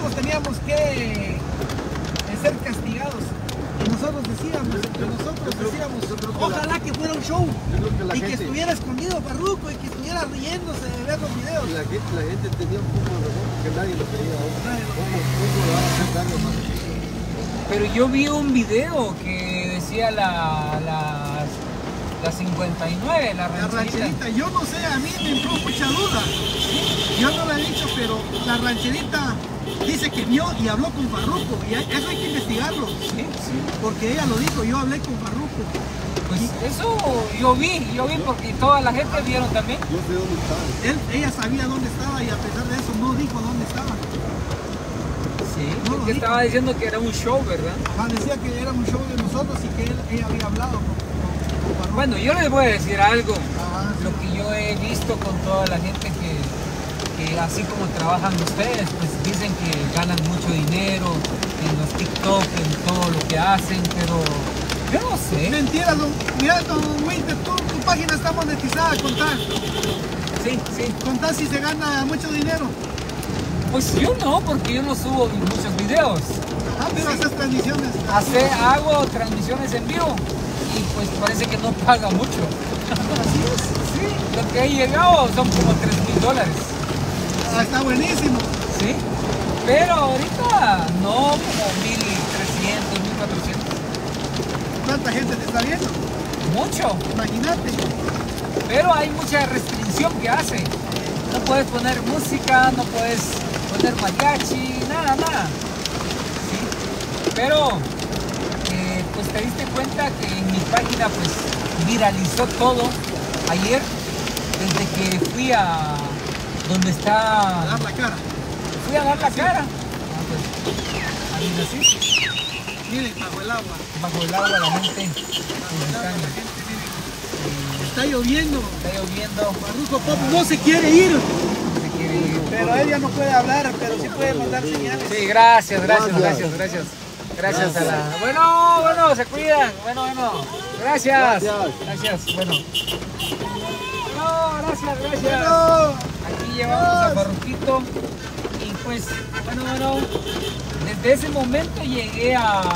nosotros teníamos que ser castigados. Y nosotros decíamos, ojalá que fuera un show y que estuviera escondido Farruko y que estuviera riéndose de ver los videos. La gente tenía un poco de razón porque nadie lo quería. ¿Cómo le van a hacer daño a Farruko? Pero yo vi un video que decía la 59, la rancherita. Yo no sé, a mí me entró mucha duda. Yo no la he dicho, pero la rancherita dice que vio y habló con Farruko. Y eso hay que investigarlo. Sí. Porque ella lo dijo, yo hablé con Farruko. Pues eso yo vi porque toda la gente vieron también. Yo sé dónde estaba. Ella sabía dónde estaba y a pesar de eso no dijo dónde estaba. Sí, No porque estaba diciendo que era un show, ¿verdad? Ajá, decía que era un show de nosotros y que ella había hablado con Farruko. Bueno, yo les voy a decir algo. Ajá, sí. Lo que yo he visto con toda la gente que así como trabajan ustedes, pues dicen que ganan mucho dinero en los TikTok, en todo lo que hacen, pero yo no sé. Mentira, mira, don Winter, tu página está monetizada, contá. Sí. Contá si se gana mucho dinero. Pues yo no, porque yo no subo muchos videos. Ah, pero haces transmisiones. Hago transmisiones en vivo y pues parece que no paga mucho. Así es, sí. Lo que he llegado son como $3,000. Ah, está buenísimo. Sí, pero ahorita no, como 1,300, 1,400. ¿Cuánta gente te está viendo? Mucho, Imagínate. pero hay mucha restricción que hace. No puedes poner música, no puedes poner mariachi, nada. ¿Sí? Pero, pues te diste cuenta que en mi página pues viralizó todo ayer, desde que fui a donde está... A dar la cara. Fui a dar la cara. Ah, pues, así. Miren, bajo el agua. Bajo el agua la gente. Bajo el agua la gente, miren. Está lloviendo. Está lloviendo. Farruko Pop no se quiere ir. Se quiere ir. Pero ella no puede hablar, pero sí puede mandar señales. Sí, gracias a la... Bueno, se cuidan. Bueno. Gracias. Bueno. No, gracias. Bueno. Aquí llevamos a Farruquito y pues, bueno, desde ese momento llegué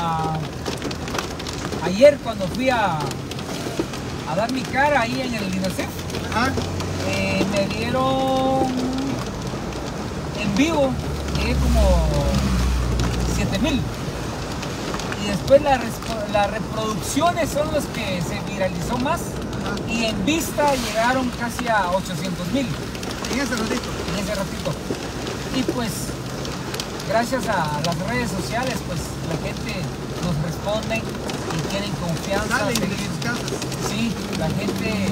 ayer cuando fui a dar mi cara ahí en el Linacef. Ajá. Me dieron en vivo, llegué como 7,000. Y después las reproducciones son los que se viralizó más. Y en vista llegaron casi a 800,000. En ese ratito. Y pues, gracias a las redes sociales, pues la gente nos responde y tienen confianza. Salen de sus casas. Sí, la gente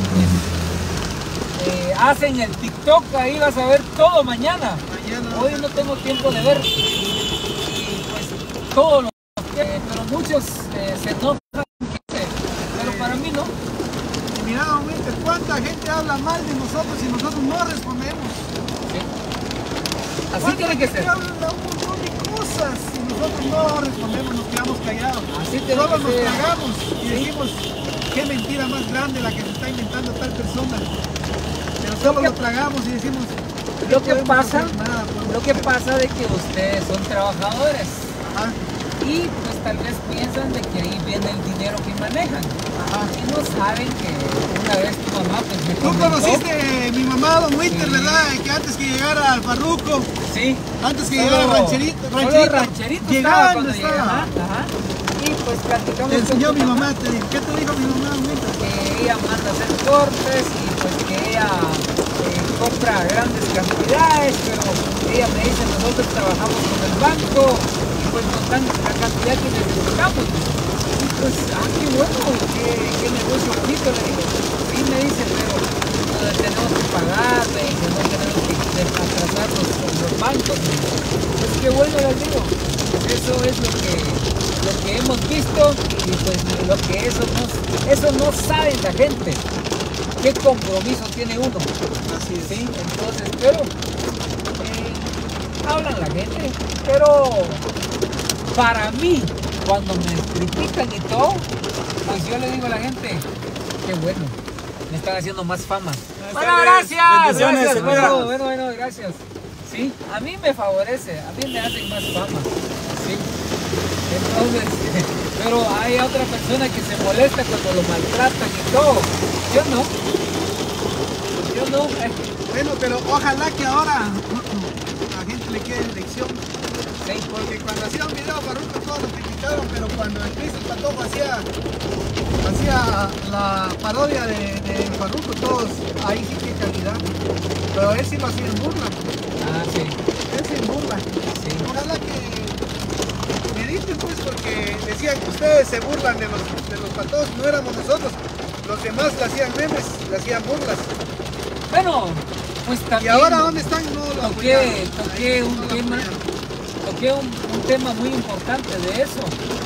hacen el TikTok, ahí vas a ver todo mañana. Hoy no tengo tiempo de ver. Y pues todo lo que, pero muchos se enojan, pero para mí no. Y mira, don Winter, cuánta gente habla mal de nosotros y nosotros no respondemos. ¿Sí? Así tiene que ser. Habla un montón de cosas y nosotros no respondemos, nos quedamos callados. Así tiene Solo que nos ser. tragamos y decimos, qué mentira más grande la que se está inventando tal persona. Pero solo lo tragamos y decimos, Lo que pasa nada, de que ustedes son trabajadores. Ajá, Y pues tal vez piensan de que ahí viene el dinero que manejan. ajá. Y no saben que una vez tu mamá pues me Tú comentó. conociste mi mamá, don Winter, Sí. ¿verdad? Que antes que llegara al Farruko, Sí. antes que Solo- llegara Rancherito, solo Rancherito estaba llegando cuando llegué. estaba. Ajá. Y pues platicamos Te enseñó con tu mi mamá, te dijo. ¿Qué te dijo mi mamá, don Winter? que ella manda a hacer cortes y pues que ella compra grandes cantidades, pero ella me dice, nosotros trabajamos con el banco y pues nos dan la cantidad que necesitamos. Y pues, qué bueno, qué negocio bonito, le digo. Sí, me dice, pero tenemos que pagar, me dice, no tenemos que atrasar los bancos. Me dice. Pues qué bueno, les digo. Eso es lo que hemos visto y pues lo que eso no sabe la gente. ¿Qué compromiso tiene uno? Así es. Sí, entonces, pero hablan la gente, pero para mí, cuando me critican y todo, pues yo le digo a la gente, qué bueno, me están haciendo más fama. Bueno, gracias. Bendiciones, Gracias, hermano. bueno, gracias. Sí, Sí, a mí me favorece, a mí me hacen más fama. Sí. Entonces, pero hay otra persona que se molesta cuando lo maltratan y todo. Yo no. Yo no. Bueno, pero ojalá que ahora la gente le quede lección. Sí. Porque cuando hacía un video Farruko todos lo criticaron, pero cuando el Chris el Patojo hacía la parodia de Farruko, todos, ahí sí que calidad. Pero él sí lo hacía en burla. Ah, sí. Él sí en burla. Sí. Ojalá que mediten pues, porque decían que ustedes se burlan de los patojos, no éramos nosotros. Los demás le hacían memes, le hacían burlas. Bueno, pues ¿Y también ahora dónde están? No lo apoyaron. toqué un No lo tema. apoyaron. Toqué un tema muy importante de eso,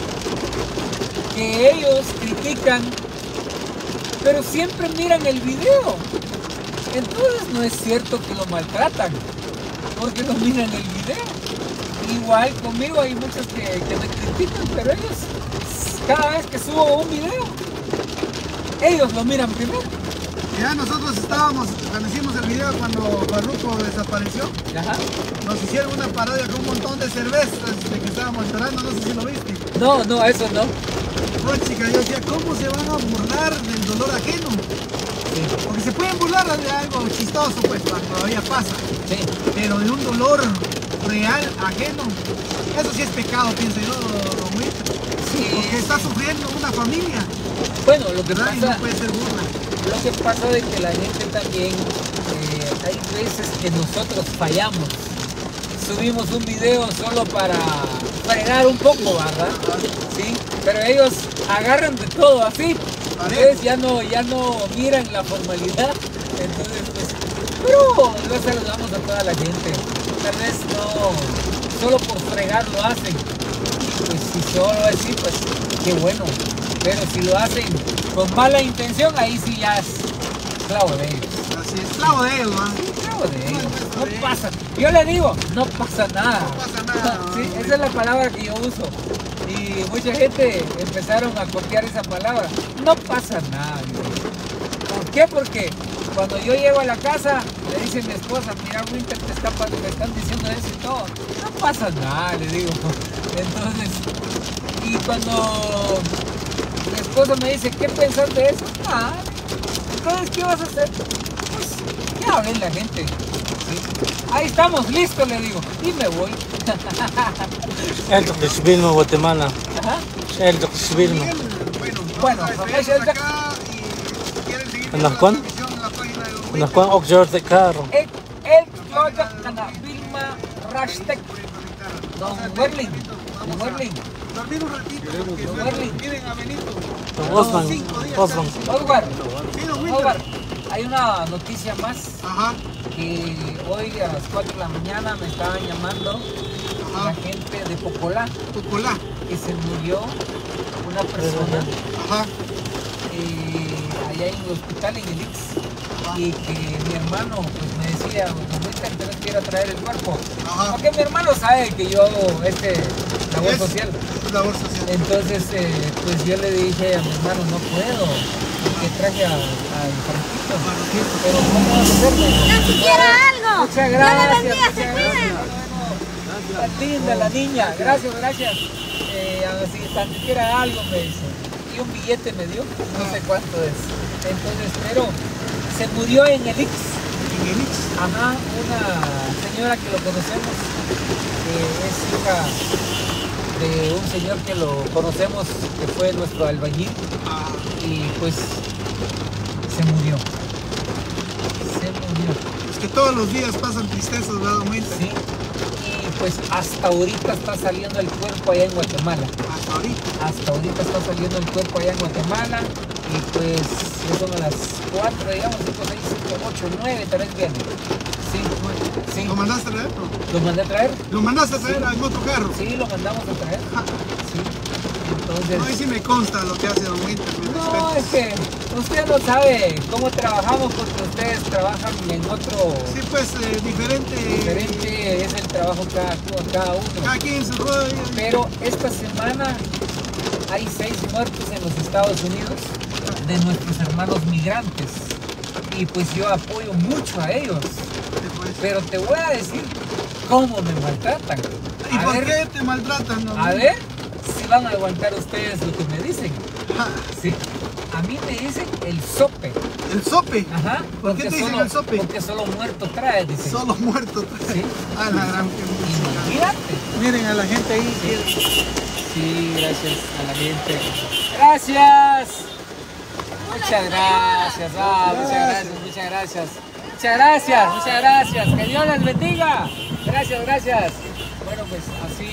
que ellos critican, pero siempre miran el video. Entonces no es cierto que lo maltratan, porque no miran el video. Igual conmigo hay muchos que me critican, pero ellos, cada vez que subo un video, ellos lo miran primero. Ya nosotros estábamos, cuando hicimos el video cuando Farruko desapareció, Ajá. nos hicieron una parodia con un montón de cervezas de que estábamos llorando, no sé si lo viste. No, eso no. No, chica, yo decía, ¿cómo se van a burlar del dolor ajeno? Porque se pueden burlar de algo chistoso, pues, cuando todavía pasa. Sí. Pero de un dolor real, ajeno, eso sí es pecado, pienso yo, Romito. Sí. Porque está sufriendo una familia, Bueno, lo que ¿verdad? Y pasa... no puede ser burla. Lo que pasa es que la gente también, hay veces que nosotros fallamos. Subimos un video solo para fregar un poco, ¿verdad? Sí, pero ellos agarran de todo así. Entonces ya no miran la formalidad. Entonces, pues, pero lo saludamos a toda la gente. Tal vez no, solo por fregar lo hacen. Y pues si solo así, pues qué bueno. Pero si lo hacen con mala intención, ahí sí ya es esclavo de ellos. Así es, esclavo de ellos, ¿no? Esclavo de ellos. No pasa. Yo le digo, no pasa nada. No pasa nada. Sí, esa es la palabra que yo uso. Y mucha gente empezaron a copiar esa palabra. No pasa nada. ¿Por qué? Porque cuando yo llego a la casa, le dice mi esposa, mira Winter, te están diciendo eso y todo. No pasa nada, le digo. Entonces, y cuando mi esposa me dice, ¿qué pensás de eso? Nada. Entonces, ¿qué vas a hacer? Pues, que hablen la gente. ¿Sí? Ahí estamos, listo, le digo. Y me voy. El Tokishbilmo, Guatemala. Ajá. El Tokishbilmo. Bueno, Bueno, vamos a pues, dejarlos acá y si quieren seguir viendo la ¿Cuán? transmisión en la página de Don Unas cuan Oxjord de carro. El Georgia Cana Vilma Rastek. Don Werling. Don Werling. dormir un ratito porque Don se Werling. piden a Benito. Don Osman. 5 días. Osman. Oscar, Sí, don Winter. Oscar, hay una noticia más Ajá, que hoy a las 4 de la mañana me estaban llamando la ajá. gente de Pocolá Pocolá. que se murió una persona Ajá. allá en el hospital en el Ix y que mi hermano pues me decía, tenés que ir a traer el cuerpo. Ajá. Porque mi hermano sabe que yo hago labor Es social. labor social. Entonces, pues yo le dije a mi hermano, no puedo, que traje al Franquito. Pero ¿cómo vas a hacerme? ¡Tan siquiera algo! Muchas ¡Dios gracias. les bendiga, se muchas cuidan! gracias. Tan linda la niña, gracias. Si tan siquiera algo me dice. Y un billete me dio, no sé cuánto es. Entonces, pero se murió en el Ix. En el Ix. Ajá, una señora que lo conocemos, que es hija de un señor que lo conocemos, que fue nuestro albañil, Ah, y pues se murió. Se murió. es que todos los días pasan tristezas, ¿verdad, don Winter? Sí. Y pues hasta ahorita está saliendo el cuerpo allá en Guatemala. Hasta ahorita. Hasta ahorita está saliendo el cuerpo allá en Guatemala. Y pues ya son a las 4, digamos, 5, 6, 7, 8, 9, tal vez viene. Sí, sí. ¿Lo mandaste a traer? No? ¿Lo mandé a traer? ¿Lo mandaste a traer en otro carro? Sí, lo mandamos a traer. Sí. Entonces... No, ahí sí me consta lo que hace don Winter. Me No, respeto. es que usted no sabe cómo trabajamos porque ustedes trabajan en otro... Sí, pues diferente. Diferente es el trabajo cada uno. Cada quien en su rollo. Pero esta semana hay 6 muertos en los Estados Unidos de nuestros hermanos migrantes. Y pues yo apoyo mucho a ellos. Pues, Pero te voy a decir cómo me maltratan. ¿Y A por ver, qué te maltratan? No? a ver si van a aguantar ustedes lo que me dicen. Ja, Sí. A mí me dicen el sope. el sope. Ajá. ¿Por qué te dicen el sope? Porque solo muerto trae, dicen. Solo muerto. Sí. A la gran Imagínate. Miren a la gente ahí. Sí, gracias a la gente. Gracias. Muchas gracias. Muchas gracias. Muchas gracias. Muchas gracias. Muchas gracias. Que Dios les bendiga. Gracias, gracias. Bueno, pues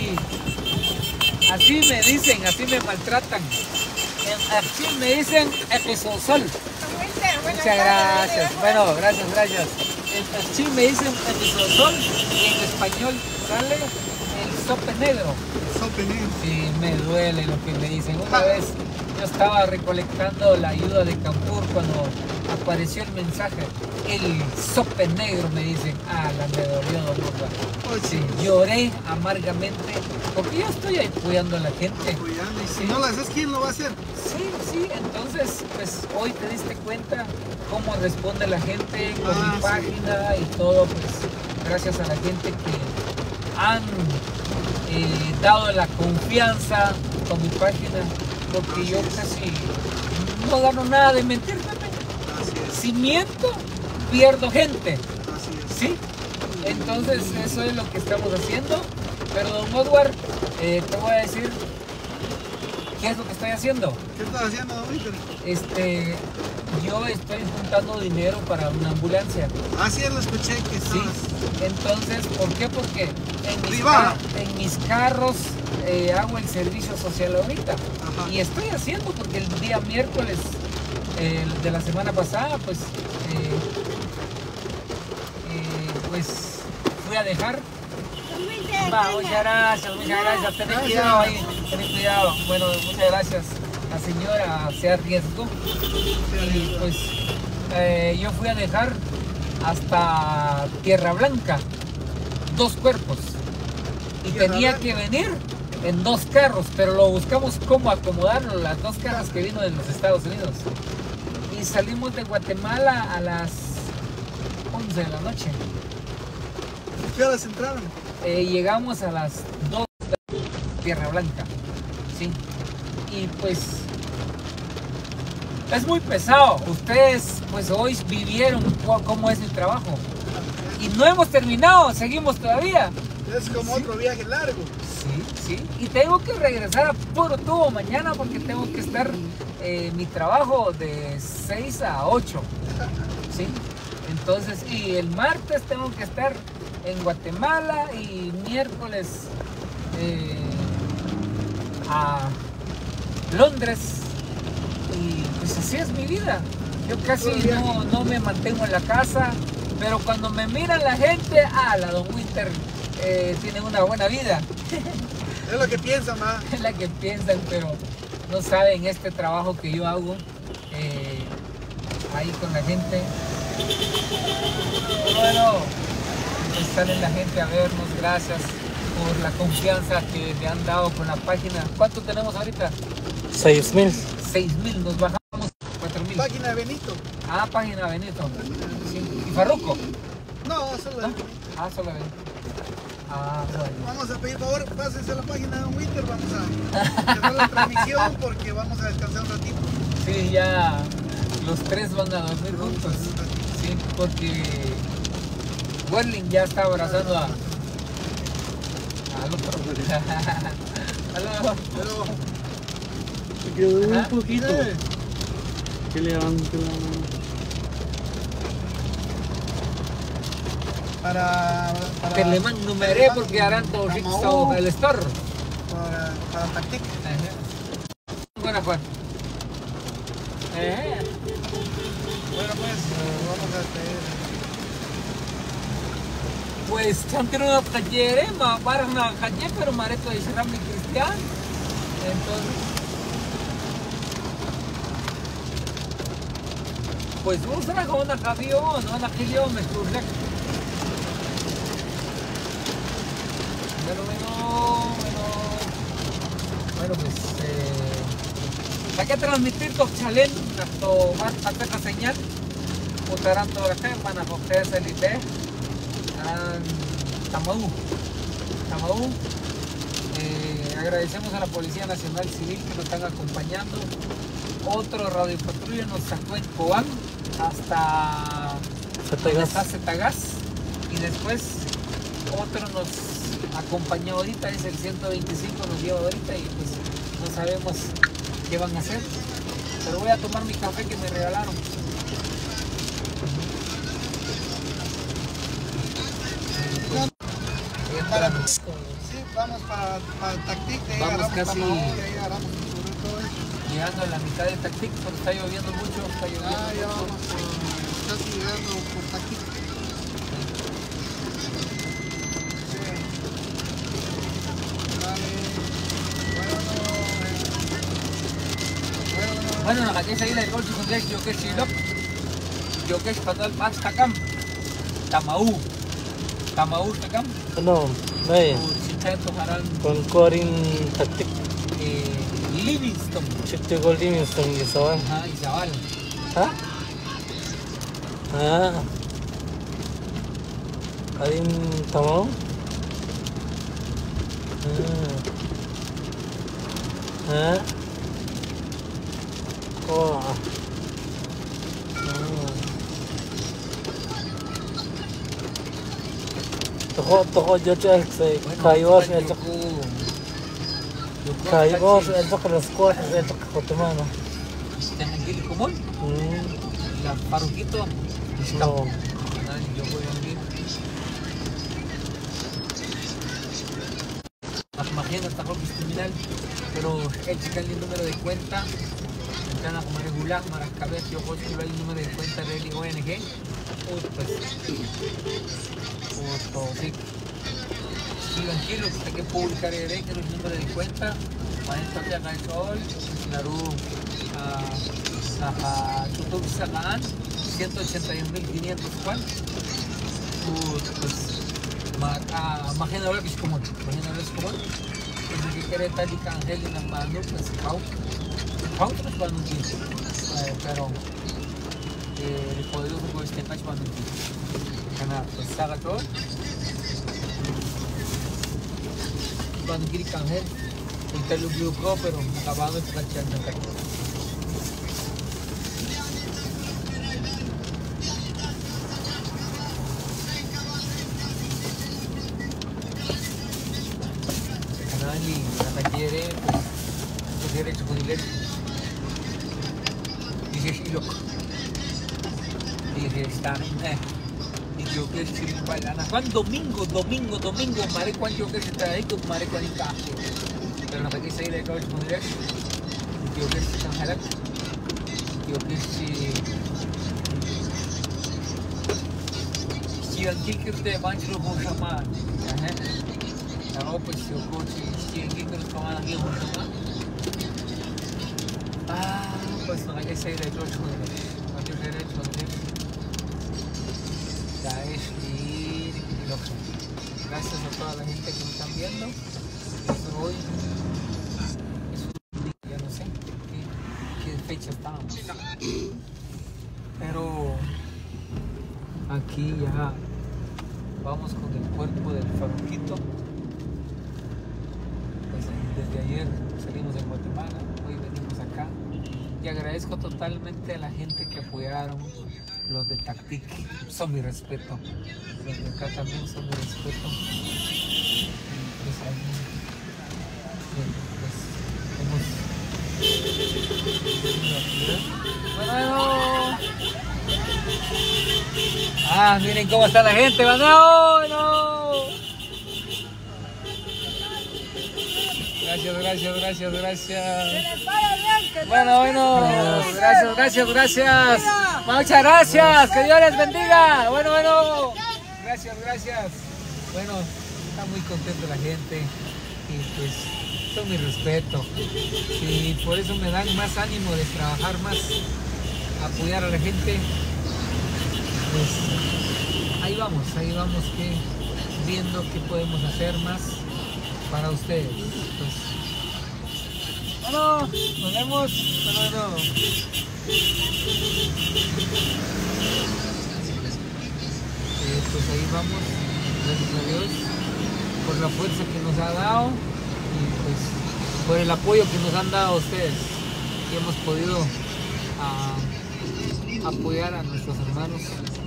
así me dicen, así me maltratan. Así me dicen Episosol. Muchas gracias. Bueno, gracias. En Chile me dicen Episosol y en español sale el sope negro. Sope negro. Sí, me duele lo que me dicen. Una vez yo estaba recolectando la ayuda de Campur cuando apareció el mensaje. El sope negro, me dicen. La me dolió, don Osvaldo. Pues Sí, lloré amargamente porque yo estoy apoyando a la gente. Apoyando, y si no lo haces, ¿quién lo va a hacer? Sí, entonces pues hoy te diste cuenta cómo responde la gente con mi sí. página y todo, pues gracias a la gente que han dado la confianza con mi página, porque yo casi no gano nada de mentir, Pepe. Así es, Si miento, pierdo gente, así es. ¿sí? Entonces eso es lo que estamos haciendo, pero don Oswald, te voy a decir qué es lo que estoy haciendo. ¿Qué estás haciendo, don Víctor? Yo estoy juntando dinero para una ambulancia. Así es, lo escuché que Sí. estabas. Entonces, ¿por qué? Porque Privada. en mis carros hago el servicio social ahorita. Ajá. Y estoy haciendo porque el día miércoles de la semana pasada, pues fui a dejar. Muchas gracias. Ten cuidado ahí, ten cuidado. Bueno, muchas gracias. La señora se arriesgó y pues yo fui a dejar hasta Tierra Blanca 2 cuerpos y Tierra tenía Blanca. que venir en 2 carros, pero lo buscamos cómo acomodarlo, las 2 cajas que vino de los Estados Unidos. Y salimos de Guatemala a las 11 de la noche. ¿Qué horas entraron? Llegamos a las 2 de Tierra Blanca, ¿sí? Y pues es muy pesado. Ustedes pues hoy vivieron cómo es el trabajo. Y no hemos terminado, seguimos todavía. Es como otro viaje largo. Sí. Y tengo que regresar a puro tubo mañana porque tengo que estar mi trabajo de 6 a 8. ¿Sí? Entonces, y el martes tengo que estar en Guatemala y miércoles a Londres. Y pues así es mi vida. Yo casi no me mantengo en la casa, pero cuando me miran la gente, la don Winter tiene una buena vida. Es lo que piensan, ma. Es la que piensan, pero no saben este trabajo que yo hago ahí con la gente. Bueno, pues sale la gente a vernos, gracias por la confianza que me han dado con la página. ¿Cuánto tenemos ahorita? 6,000. 6,000, nos bajamos 4,000. Página de Benito. Página Benito. Sí. ¿Y Farruco? No, solo ¿No? Solo Benito. Bueno. Vamos a pedir favor, pásense a la página de Don Winter, vamos a cerrar la transmisión porque vamos a descansar un ratito. Sí, ya los 3 van a dormir juntos. Sí, porque Werling ya está abrazando al otro. Aló. Pero Se quedó Ajá. un poquito. eh, Que levante la mano. para Que le numeré porque harán todo Tamaú, el store. para Tactic. Buena Juan. Bueno, pues vamos a hacer. Pues chanter una taller, para una calle, pero mareto de Cerami Cristian. Entonces, pues vamos a con una cabión, una kilómetro. Bueno, pues hay que transmitir los chalen hasta la señal. Putaran toda la gente, van a coger ese elite. Tamaú. Tamaú. Agradecemos a la Policía Nacional Civil que nos están acompañando. Otro radiopatrulla nos sacó en Cobán hasta Zetagas, y después otro nos acompañó ahorita, es el 125, nos lleva ahorita y pues no sabemos qué van a hacer, pero voy a tomar mi café que me regalaron. Sí, vamos para Tactic, de ahí Vamos agarramos casi Tamaú, de ahí agarramos todo eso. llegando a la mitad de Tactic, porque está lloviendo mucho, está lloviendo Ah, ya mucho. vamos casi llegando por Tactic. Sí. Dale. Bueno, nakakisa ila ikaw si Kundres, Jokesh Silok, Jokesh Patal Pats Takam, Tamaú Takam, Ano, may, si Teto Haran con Corin Tactic, Livingston, Chiptigo Livingston, Gisawan. Izabal. Ha? Ah. Adin Tamaw? Ha? Oh. Toko Jojo say Kaiwas el Kaiwas el Toko Squad el Toko Kotumano. Tanagili Kumon, la Paruquito, No. yo voy a ir. Imagínate, está robo criminal, pero el chica el número de cuenta, entrana como regular, Maracabez, yo voy a escribir el número de cuenta de la ONG, pues, sí. Si tranquilo, hay que publicar el número de cuenta, para entonces acá el sol, claro, a YouTube sacan 181.500 ¿cuál? Pues, imagina ahora que es común, es que quiere tal y cangel en la mano, pues, Pau no es para un día, pero el poder de este país para un día. Pues, saca todo. Cuando quiere cangel, el grupo, pero acabado de planchar en el y la quiere, pues, los derechos con iglesia. Dice Shilok. Dice Stan. Y yo que si bailana. Juan domingo, mare cuando yo que se trae con mare cuando encaje. Pero no que se ir de cabello con iglesia. Yo que si San Jalak. Yo que si antes que te mancho con chamán. No, pues yo coche, si alguien que nos toman aquí en pues no hay que ser de 8 cualquier derecho ya es ir y loco. Gracias a toda la gente que nos están viendo. Esto hoy es un día, ya no sé qué fecha estábamos, pero aquí ya vamos con el cuerpo del Faruquito. Desde ayer salimos de Guatemala, hoy venimos acá y agradezco totalmente a la gente que apoyaron, los de Tactic, son mi respeto, los de acá también son mi respeto. Pues, bueno, miren cómo está la gente, no. Gracias. Bueno, gracias. Muchas gracias, que Dios les bendiga. Bueno. Gracias. Bueno, está muy contenta la gente y pues todo mi respeto. Y por eso me dan más ánimo de trabajar más, apoyar a la gente. Pues ahí vamos viendo qué podemos hacer más para ustedes. Pues, bueno, nos vemos. Bueno. Pues ahí vamos, gracias a Dios. por la fuerza que nos ha dado y pues por el apoyo que nos han dado ustedes. Y hemos podido apoyar a nuestros hermanos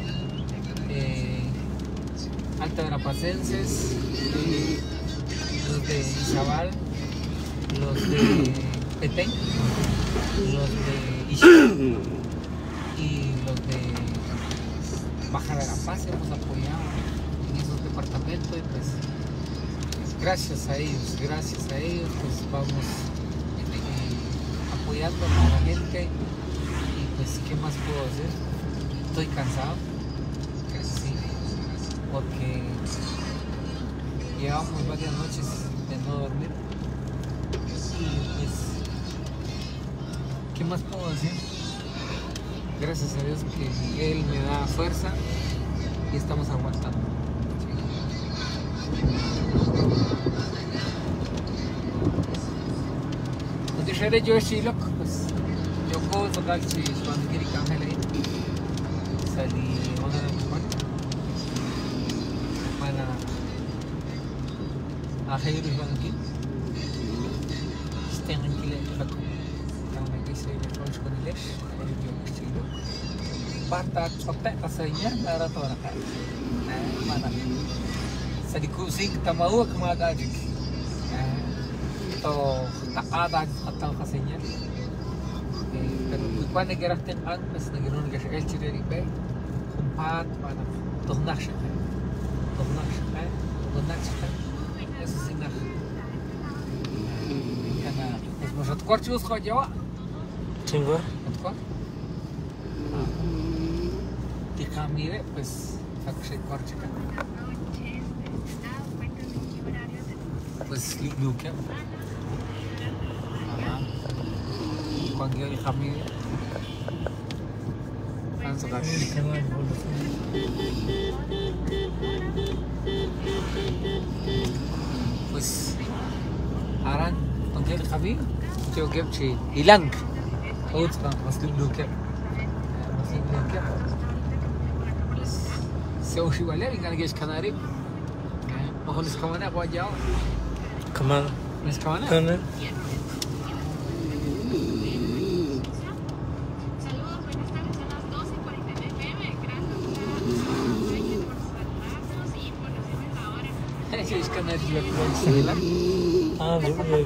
altaverapacenses, los de Izabal, los de Petén, los de Ixtal y los de Baja Verapaz. Hemos apoyado en esos departamentos y pues gracias a ellos pues vamos apoyando a la gente. Y pues qué más puedo hacer, estoy cansado, sí, porque llevamos varias noches de no dormir y pues qué más puedo hacer. Gracias a Dios que Él me da fuerza y estamos aguantando. Cuando yo era yo pues yo puedo tocar si cuando quiero cambiar ahí salí una de mis manos para hacer el banquillo estén en Chile كان يصير يخرج من ليش اليوم يشيلوا بعد صبح قصية لا رطورة ما أنا سديكوسين تماوك ما داجك تو تقاعد حتى قصية pero cuando quieras tener pues no quiero que se eche de ribe compat para tornar eso sí nada kana es может корчу сходила Chingo. Te cambié pues saqué corche pues luke cuando yo cambié pues harán cuando yo cambié yo que hilang اوتبا مسلم لوكا بس سوي شيء ولا كان جيش كناري ما هو نسكوانا بواجاو كمان نسكوانا كمان جيش كناري جوا bien.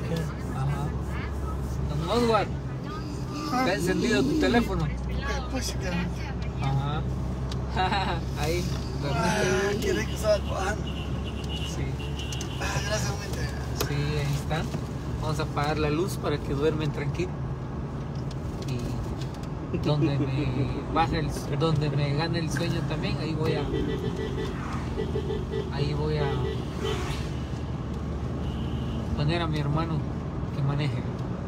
No Eduardo. ¿Te ha encendido tu teléfono? Pues Ajá. Ahí. qué rico estaba Juan. Sí. Gracias, mente. Sí, ahí están. Vamos a apagar la luz para que duermen tranquilo. Y donde donde me gane el sueño también, ahí voy a poner a mi hermano que maneje.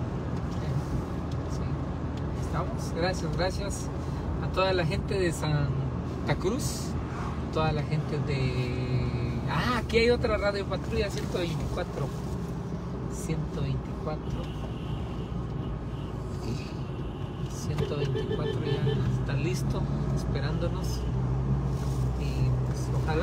Gracias a toda la gente de Santa Cruz, toda la gente de... aquí hay otra radio patrulla 124 ya está listo esperándonos y pues ojalá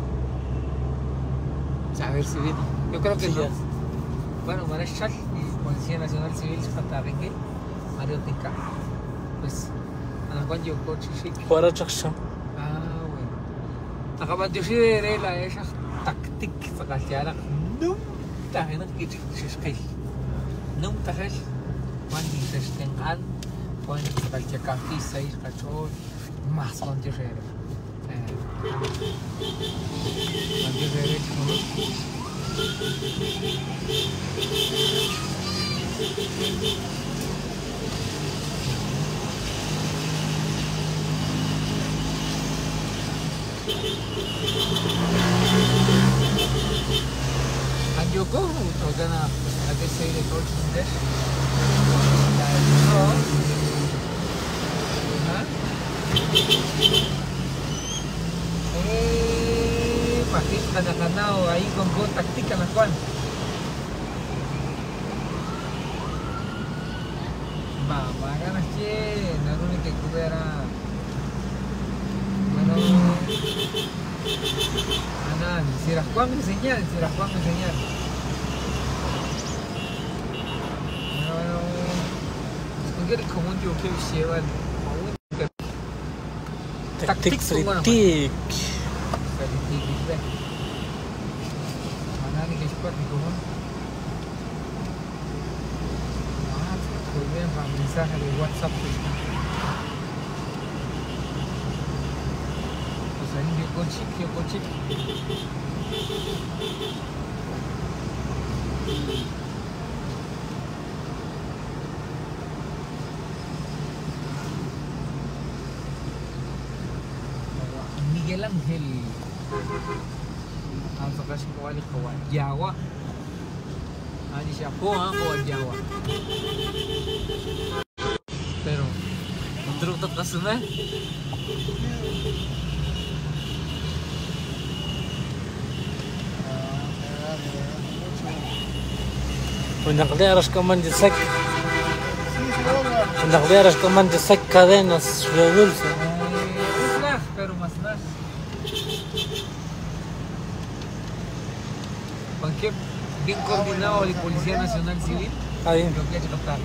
a ver si viene. Yo creo que sí, no. Bueno, Marechal y Policía Nacional Civil Chatarengue Mario Tica pues أنا كنت يقول شيء ورا شخص bueno أكبر جزء dari lah ya taktik sekarang num tahan kita sesuai num tahan mandi sesuaikan poin sebagai kaki saya kacau mas mandi saya Joko, we're gonna, as they say, they told you this. Pakit kanakanaw, ahí con go taktika na kwan. Ba, ganas che, narunin que kubera. Bueno, nada, Sirajuan me enseñar, Sirajuan me enseñar. Bueno, escuché como un tío que lleva el Taktik fritik. Mana ni ke cepat ni kawan. Kemudian mensaje de WhatsApp. Pues ahí yo coche. Miguel Ángel. Ang kasih kawan Jawa. Di siapa kawan Jawa. Pero untuk kasih ونقدرش كمان تسك ونقدرش كمان تسك cadenas de dulce. Pero más nada. Banque bien coordinado la Policía Nacional Civil. Ahí. Lo que ha hecho captar.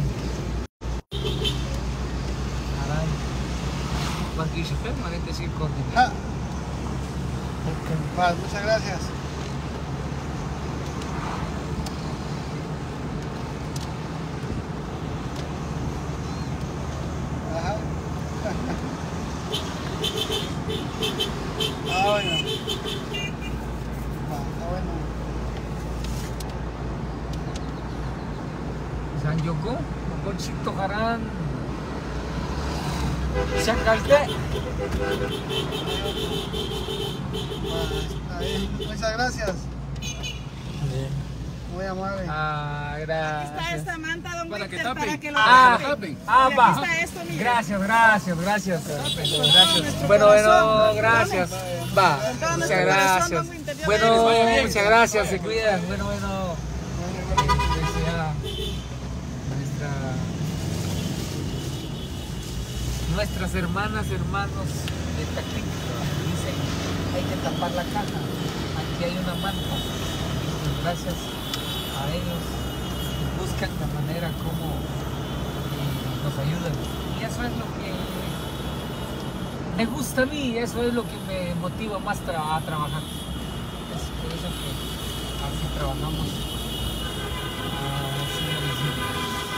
Banque Chefer, manente decir coordinado. Paz, muchas gracias. Ajá. Bueno. Bueno. San Yoko, Conchito Jarán. Chacalte. Muchas gracias. Bien. Muy amable. Gracias. Está esta manta, don Para que Winter, tapen. para que lo Va. Y aquí está esto, mire. Gracias. nuestro Bueno, corazón. gracias. Va. Con todo Muchas nuestro gracias. corazón, don Winter. Dios Bueno, le bendiga. muchas gracias. Se cuidan. Bueno. Decía nuestras hermanos de Taktik dicen, hay que tapar la caja. Aquí hay una manta. Pues gracias a ellos buscan la manera como nos ayudan. Y eso es lo que me gusta a mí, eso es lo que me motiva más a trabajar. Es por eso que así trabajamos. Así lo decimos.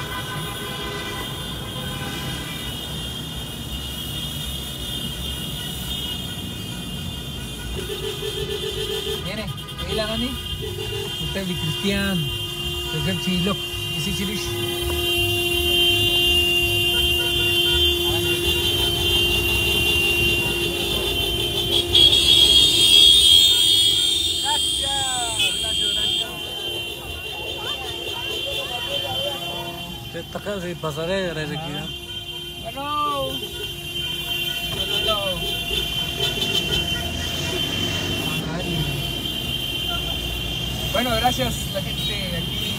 Mire, ahí la Dani. Usted es Cristian. Es el chilo. Y sí, chilish. Esta casa y pasaré de la Bueno, gracias la gente de aquí.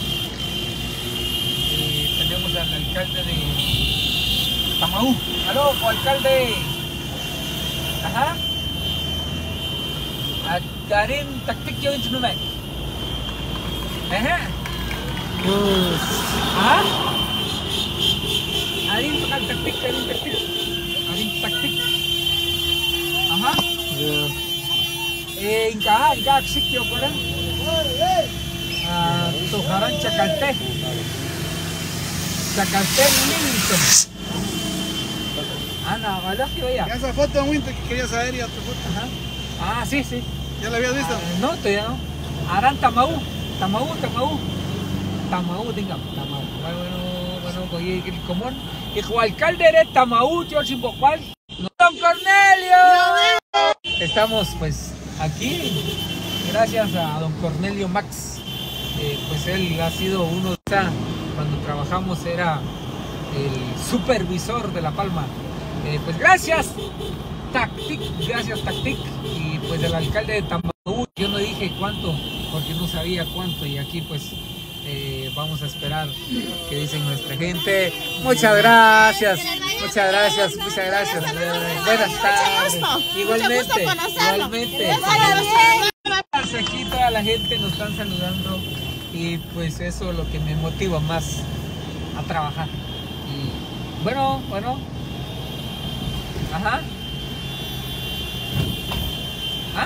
Tenemos al alcalde de Tamaú. ¡Aló, alcalde! Ajá. Karim Taktik yo instrument. Ajá. Ajá. Karim Taktik. Karim Taktik. Ajá. Inka aksik yo pora. Tuharan Chacalte Minito. Ana, ¿vale? Ya esa foto de Winter que quería saber, ya tu foto. Ajá. Sí. ¿Ya la habías visto? No, todavía no. Aran Tamaú, tinggal Tamaú. Bueno, oye, el común. Hijo alcalde de Tamaú, yo sin cual. Don Cornelio. Estamos pues aquí, gracias a don Cornelio Max. Pues él ha sido uno de cuando trabajamos era el supervisor de La Palma. Pues gracias Taktik, y pues el alcalde de Tamaú, yo no dije cuánto porque no sabía cuánto, y aquí pues vamos a esperar qué dicen nuestra gente. Muchas gracias, muchas gracias, muchas gracias. Buenas tardes. Igualmente, igualmente. Aquí toda la gente nos están saludando y pues eso es lo que me motiva más a trabajar. Y bueno, ajá. ¿Ah?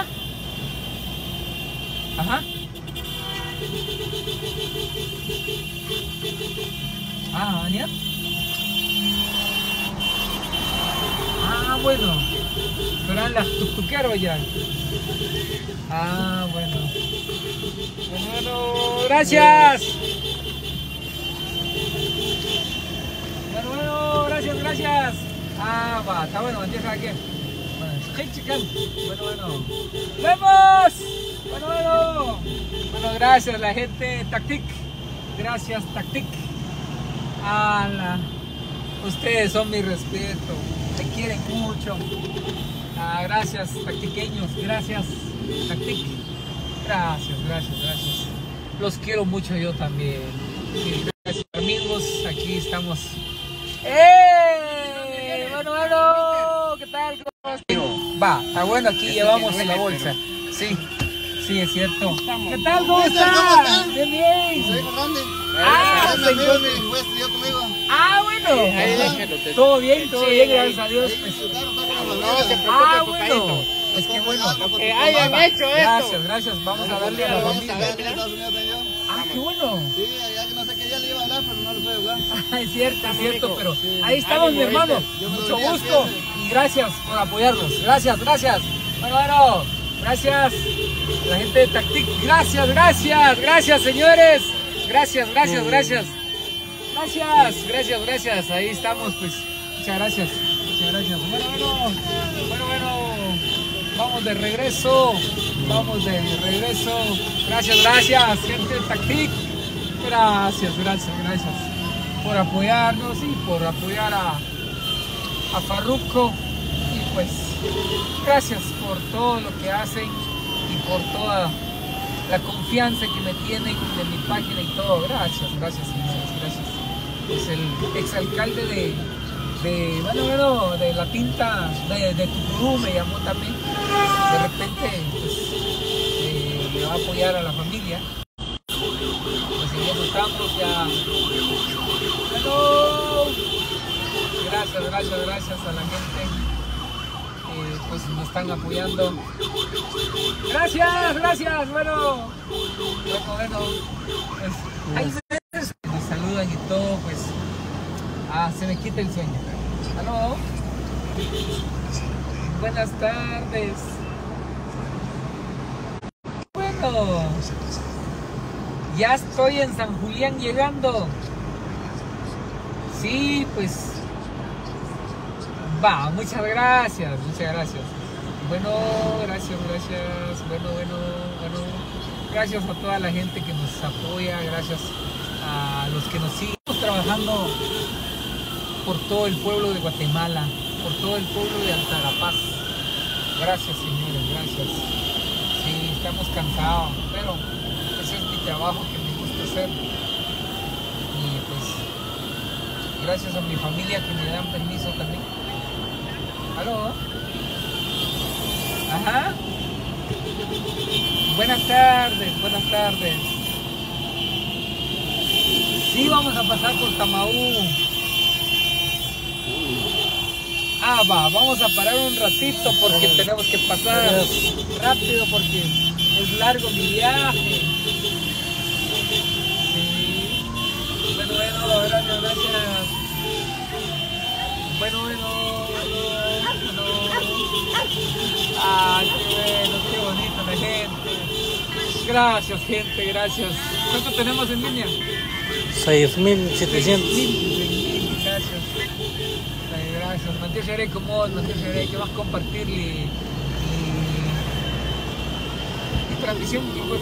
Ajá. Ah, ¿Ania? Ah, bueno. Pero eran las tuqueros ya. Ah, bueno. Bueno, gracias. Bueno, gracias. Ah, va, está bueno, empieza aquí. Bueno. ¡Vemos! Bueno, gracias la gente Tactic. Gracias Tactic. Ustedes son mi respeto. Me quieren mucho. Gracias tactiqueños. Gracias Tactic. Gracias. Los quiero mucho yo también. Y gracias amigos. Aquí estamos. Bueno, ¿qué tal? Va, está bueno, aquí llevamos la bolsa. Sí, es cierto. ¿Qué tal? ¿Cómo estás? Bien. Soy Fernández. Mi amigo que estudió conmigo. Bueno. Todo bien, gracias a Dios. Bueno. Es que bueno. Hayan hecho esto. Gracias. Vamos a darle a la familia. Qué bueno. Sí, allá que no sé qué día le iba a hablar, pero no le puedo hablar. Es cierto, pero ahí estamos, mi hermano. Mucho gusto y gracias por apoyarnos. Gracias. Bueno, gracias. La gente de Tactic, gracias, señores. Gracias. Ahí estamos, pues. Muchas gracias. Bueno. Vamos de regreso. Gracias, gente de Tactic. Gracias por apoyarnos y por apoyar a Farruko. Y pues, gracias por todo lo que hacen y por toda la confianza que me tienen de mi página y todo. Gracias, señores, gracias. Pues el exalcalde de la Tinta de Tucurú me llamó también. De repente, pues, me va a apoyar a la familia. Pues en eso estamos ya. Bueno, gracias a la gente. Pues nos están apoyando. Gracias, bueno. Pues, ahí me saludan y todo, pues se me quita el sueño. ¿Aló? Buenas tardes. Bueno, ya estoy en San Julián llegando. Sí, pues va, muchas gracias. Bueno, gracias. Bueno. Gracias a toda la gente que nos apoya, gracias a los que nos siguen trabajando por todo el pueblo de Guatemala, por todo el pueblo de Altarapaz. Gracias, señores, gracias. Sí, estamos cansados, pero ese es mi trabajo que me gusta hacer. Y pues, gracias a mi familia que me dan permiso también. ¿Aló? Ajá. Buenas tardes. Sí, vamos a pasar por Tamaú. Vamos a parar un ratito porque tenemos que pasar rápido porque es largo mi viaje. Sí. Bueno, gracias. Bueno. Qué bonito la gente. Gracias, gente, gracias. ¿Cuánto tenemos en línea? 6.700. Gracias. Manténgase como que vas a compartir y transmisión.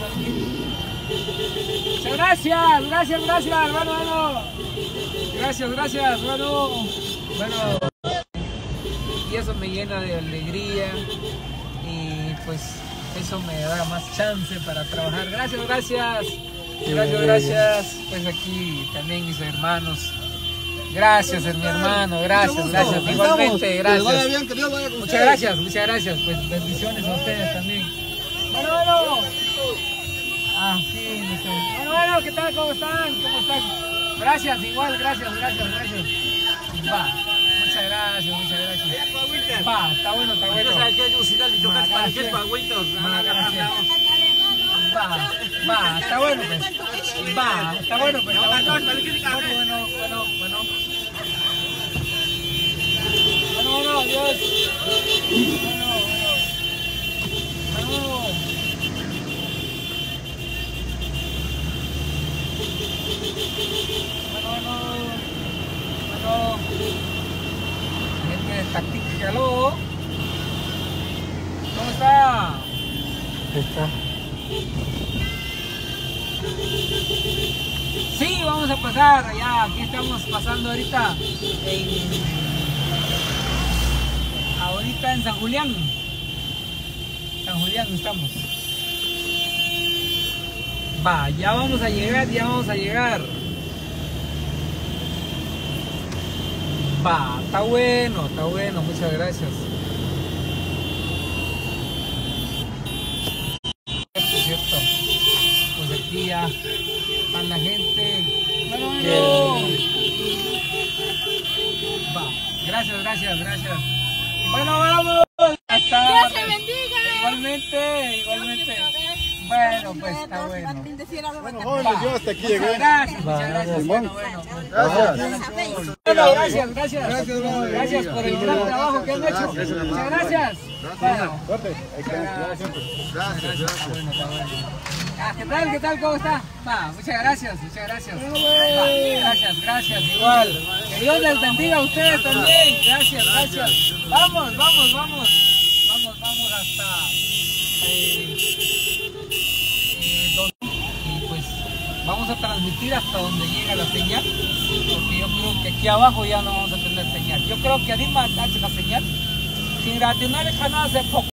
Gracias, hermano. Gracias, hermano. Bueno, y eso me llena de alegría y pues eso me da más chance para trabajar. Gracias. Gracias. Pues aquí también mis hermanos. Gracias, mi hermano. Gracias. Igualmente, gracias. Que vaya bien, que Dios vaya con Muchas gracias. Pues bendiciones a ustedes también. Bueno. Ah, sí, no sé. Bueno, ¿qué tal? ¿Cómo están? Gracias, igual, gracias. Va, muchas gracias. Va, está bueno. Va, está bueno, pues. Está bueno. Bueno. Bueno, adiós. Bueno. Gente de Táctica, ¿aló? ¿Cómo está? Está. Sí, vamos a pasar allá. Aquí estamos pasando ahorita en San Julián. Estamos. Va, ya vamos a llegar. Va, está bueno, muchas gracias. Cierto. Pues aquí ya están la gente. Bueno. Va, gracias. Bueno, vamos. Dios te bendiga. Igualmente. Bueno, pues está bueno. Bueno, jóvenes, yo hasta aquí llegué. Muchas gracias. Bueno. Gracias. Gracias por el gran trabajo que han hecho. Muchas gracias. Bueno. Gracias. ¿Qué tal? ¿Cómo está? Va, muchas gracias. Va, gracias, igual. Que Dios les bendiga a ustedes también. Gracias. Vamos hasta y pues vamos a transmitir hasta donde llega la señal, porque yo creo que aquí abajo ya no vamos a tener señal. Yo creo que Adima hace la señal sin reaccionar el canal hace poco.